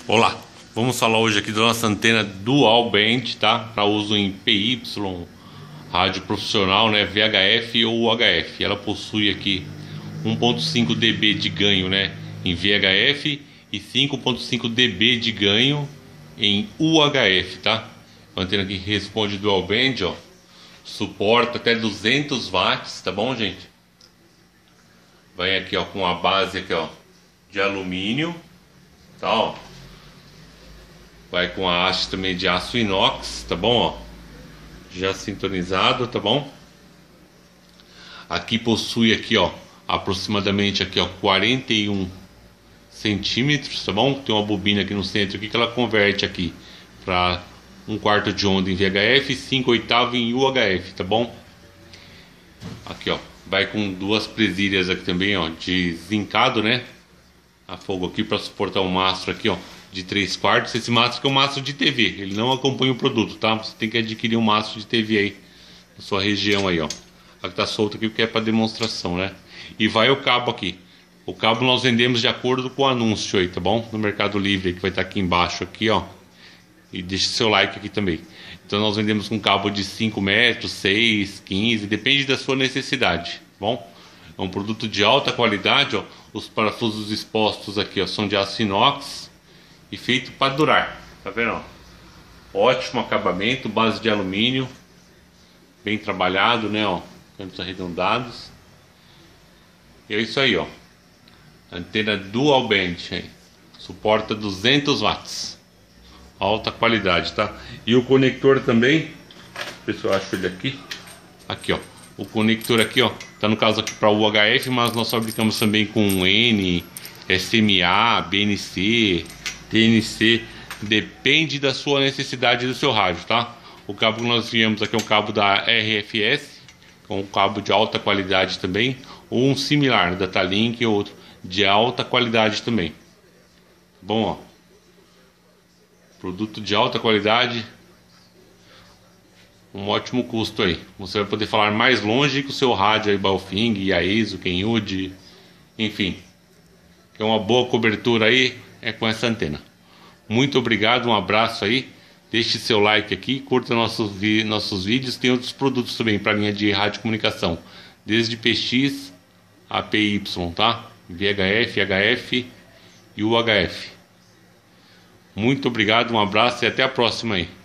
Olá, vamos falar hoje aqui da nossa antena Dual Band, tá? Para uso em PY, rádio profissional, né? VHF ou UHF. Ela possui aqui 1.5 dB de ganho, né? Em VHF e 5.5 dB de ganho em UHF, tá? A antena que responde Dual Band, ó. Suporta até 200 watts, tá bom, gente? Vem aqui, ó, com a base aqui, ó, de alumínio, tá, ó. Vai com a haste também de aço inox, tá bom, ó? Já sintonizado, tá bom? Aqui possui aqui, ó, aproximadamente aqui, ó, 41 centímetros, tá bom? Tem uma bobina aqui no centro aqui que ela converte aqui para 1/4 de onda em VHF e 5/8 em UHF, tá bom? Aqui, ó, vai com duas presilhas aqui também, ó, de zincado, né? A fogo aqui para suportar um mastro aqui, ó, de 3/4. Esse mastro aqui é um mastro de TV, ele não acompanha o produto, tá? Você tem que adquirir um mastro de TV aí na sua região aí, ó. Aqui tá solto aqui porque é para demonstração, né? E vai o cabo aqui. O cabo nós vendemos de acordo com o anúncio aí, tá bom? No Mercado Livre, que vai estar aqui embaixo aqui, ó. E deixe seu like aqui também. Então nós vendemos com cabo de 5 metros, 6, 15, depende da sua necessidade, tá bom? É um produto de alta qualidade, ó. Os parafusos expostos aqui, ó, são de aço inox e feito para durar, tá vendo? Ó? Ótimo acabamento, base de alumínio, bem trabalhado, né? Ó, cantos arredondados. E é isso aí, ó. Antena Dual Band, aí. Suporta 200 watts, alta qualidade, tá? E o conector também, pessoal, acho ele aqui, ó. O conector aqui, ó, tá no caso aqui para UHF, mas nós fabricamos também com N, SMA, BNC, TNC, depende da sua necessidade do seu rádio, tá? O cabo que nós viemos aqui é um cabo da RFS, com um cabo de alta qualidade também, ou um similar da Talink ou outro de alta qualidade também. Bom, ó, produto de alta qualidade, um ótimo custo aí. Você vai poder falar mais longe com o seu rádio aí, Baofeng, Yaesu, Kenwood, enfim. Que é uma boa cobertura aí, é com essa antena. Muito obrigado, um abraço aí. Deixe seu like aqui, curta nossos vídeos. Tem outros produtos também para linha de rádio comunicação, desde PX a PY, tá? VHF, HF e UHF. Muito obrigado, um abraço e até a próxima aí.